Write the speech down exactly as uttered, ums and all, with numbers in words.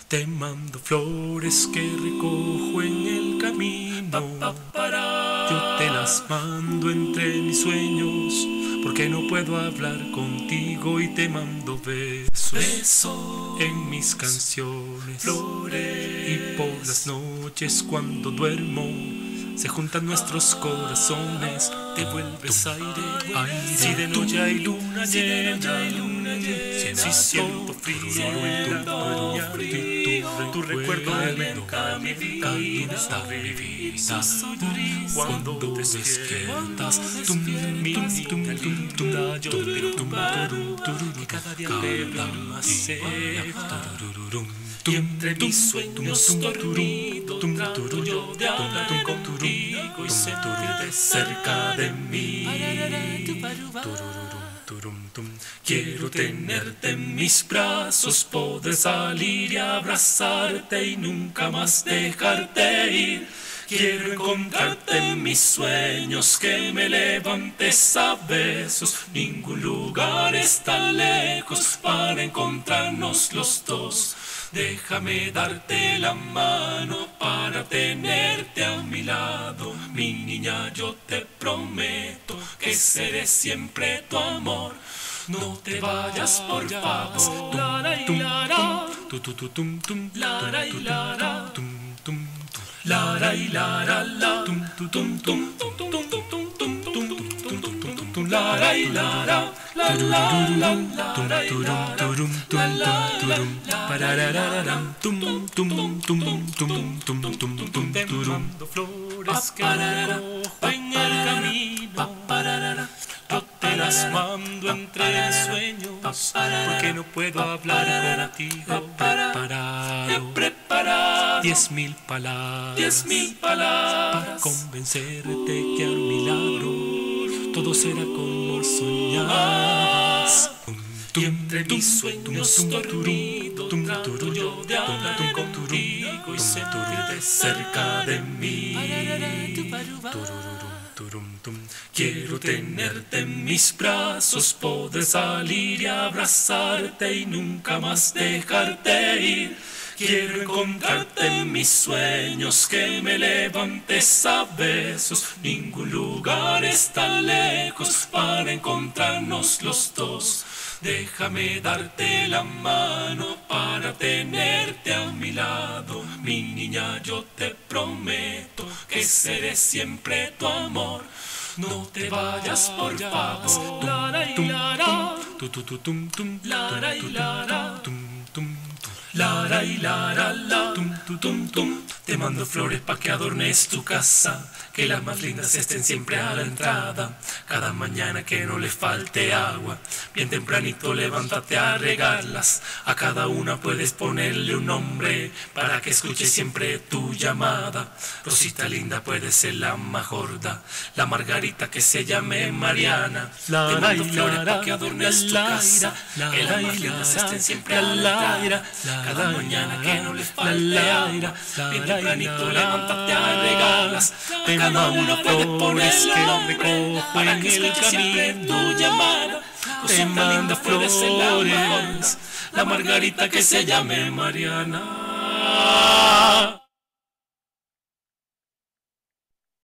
Te mando flores que recojo en el camino. Yo te las mando entre mis sueños, porque no puedo hablar contigo y te mando besos, besos en mis canciones, flores. Y por las noches cuando duermo se juntan nuestros corazones, te vuelves aire, aire. Si de noche hay luna llena, si siento frío en tu, tu recuerdo alimenta mi vida, mi vida. Cuando te despiertas, mi niña linda, yo te comparo, que cada día te veo más cerca. Y entre mis sueños dormido trato yo de hablar contigo y sentirte cerca de mí. Quiero tenerte en mis brazos, poder salir y abrazarte y nunca más dejarte ir. Quiero encontrarte en mis sueños, que me levantes a besos. Ningún lugar está lejos para encontrarnos los dos. Déjame darte la mano para tenerte a mi lado. Mi niña, yo te prometo que seré siempre tu amor. No te vayas, por favor. La la y la la la tum tum tum tum tum tum tum tum tum tum tum la la y la la la la la tum turum turum tum tum turum pararararam tum tum tum tum tum tum tum tum turum flores que recojo en el camino. Yo te las mando entre sueños, porque no puedo hablar contigo. Preparado, preparado, diez mil palabras, diez mil palabras para convencerte que a mi lado todo será como soñabas. Y entre mis sueños dormido trato yo de hablar contigo y sentirte cerca de mí. Quiero tenerte en mis brazos, poder salir y abrazarte y nunca más dejarte ir. Quiero encontrarte en mis sueños, que me levantes a besos. Ningún lugar está lejos para encontrarnos los dos. Déjame darte la mano para tenerte a mi lado. Mi niña, yo te prometo que seré siempre tu amor. No te vayas, por favor. La la y la la, la la y la la, la la y la la la, tum tum. Te mando flores pa' que adornes tu casa, que las más lindas estén siempre a la entrada. Cada mañana que no le falte agua, bien tempranito levántate a regarlas. A cada una puedes ponerle un nombre, para que escuche siempre tu llamada. Rosita linda puede ser la más gorda, la margarita que se llame Mariana. Te mando flores pa' que adornes tu casa, que las más lindas estén siempre a la entrada. Cada mañana que no le falte agua, bien tempranito levántate a regarlas. A cada una puedes ponerle un nombre, para que escuche siempre tu llamada. Rosita linda puede ser la más gorda, la margarita que se llame Mariana.